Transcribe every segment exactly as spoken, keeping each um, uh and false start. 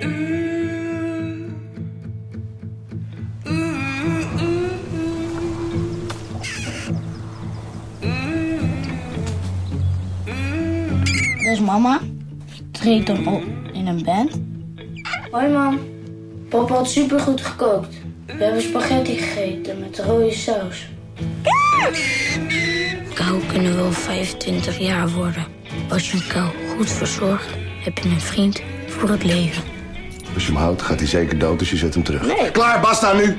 Dat is mama. Die treedt dan op in een band. Hoi mam. Papa had supergoed gekookt. We hebben spaghetti gegeten met rode saus. Kou kunnen wel vijfentwintig jaar worden. Als je een kou goed verzorgt, heb je een vriend voor het leven. Als je hem houdt, gaat hij zeker dood, dus je zet hem terug. Nee. Klaar, basta nu!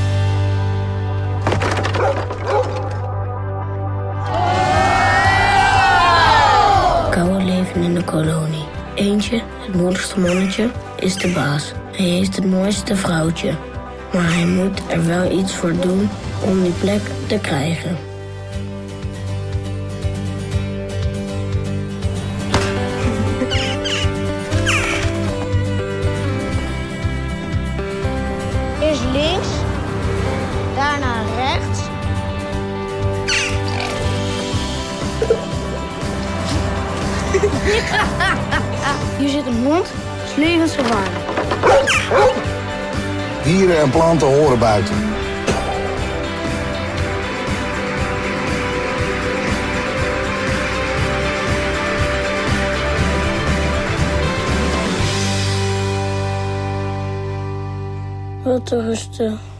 Kauwen leven in de kolonie. Eentje, het moedigste mannetje, is de baas. Hij heeft het mooiste vrouwtje. Maar hij moet er wel iets voor doen om die plek te krijgen. Eerst links, daarna rechts. Hier zit een hond, dat is levensgevaarlijk. Dieren en planten horen buiten. Wat rustig.